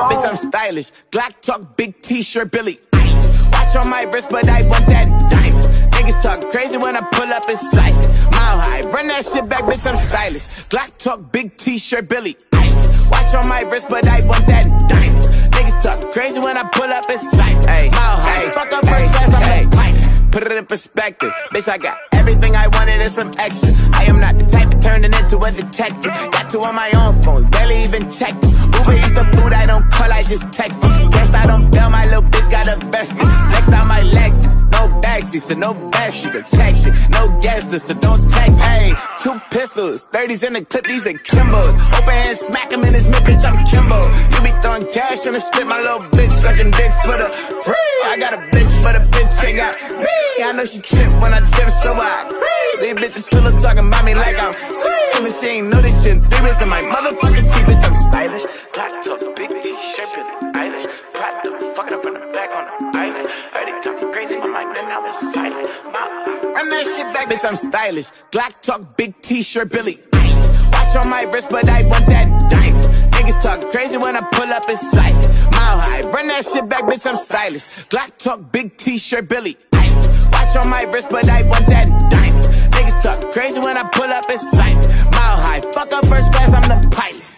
bitch, I'm stylish. Glock talk, big t-shirt, Billy Eilish. Watch on my wrist, but I want that diamond. Niggas talk crazy when I pull up in sight. Mile high, run that shit back, bitch, I'm stylish. Glock talk, big t-shirt, Billy Eilish. Watch on my wrist, but I want that diamond. Niggas talk crazy when I pull up in sight. Ay, mile high, fuck up first class, I'm the pilot. Put it in perspective, bitch, I got everything I wanted and some extra. I am not the type of turning into a detective. Got two on my own phone, barely even check them. Uber Eats the food, I don't call, I just text them. Guessed I don't bail, my little bitch got a vest. Next out my Lexus, no backseat, so no best, protection. No guesses, so don't text. Hey, 2 pistols, 30s in the clip, these are Kimbos. Open hand, smack him in his mid, bitch, I'm Kimbo. You be throwing cash on the strip, my little bitch sucking dicks for the free. I got a bitch, but a bitch ain't got me. I know she trip when I dip, so I these bitches still talking about me like I'm sweet. But she ain't know this shit. 3 bits in my motherfucking teeth, bitch, I'm stylish. Black toes, big t-shirt, Billie Eilish. Proud to fucking up from the back on the island. Heard they talking crazy, my mind, and now it's silent. Run that shit back, bitch, I'm stylish. Glock talk, big t-shirt, Billie Eilish. Watch on my wrist, but I want that diamond. Niggas talk crazy when I pull up in sight. Mile high, run that shit back, bitch, I'm stylish. Glock talk, big t-shirt, Billie Eilish. Watch on my wrist, but I want that diamond. Niggas talk crazy when I pull up in sight. Mile high, fuck up first class, I'm the pilot.